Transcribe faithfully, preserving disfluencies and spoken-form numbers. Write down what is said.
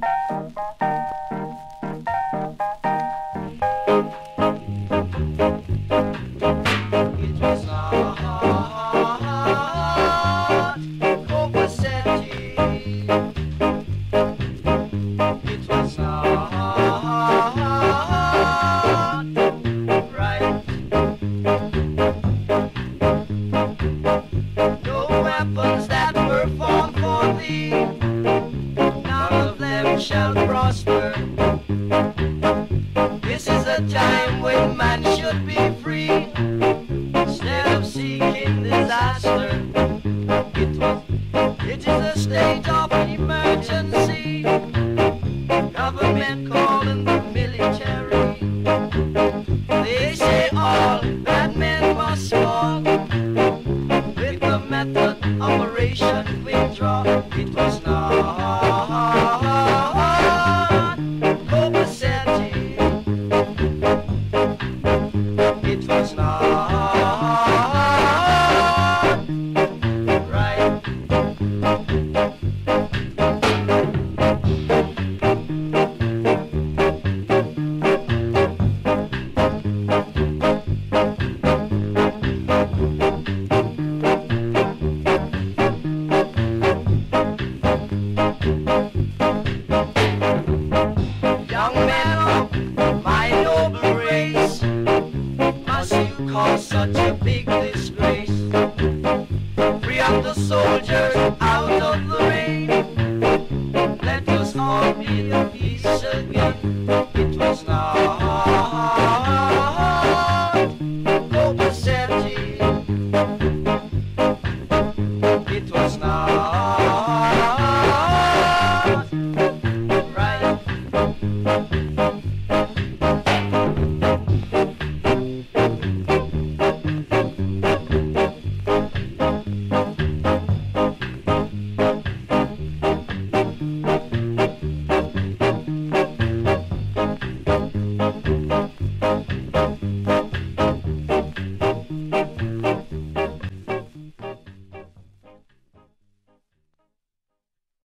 It was not copacetic. It was not right. No weapons that were formed for thee, none of them shall prosper. This is a time when man should be free, instead of seeking disaster. It was, it is a state of emergency. Government calling the military. They say all bad men must fall. With the method Operation Withdraw. It was not copacetic. It was not right. Young men of my noble race, must you cause such a big disgrace? Free up the soldiers out of the rain. Let us all be at peace again. It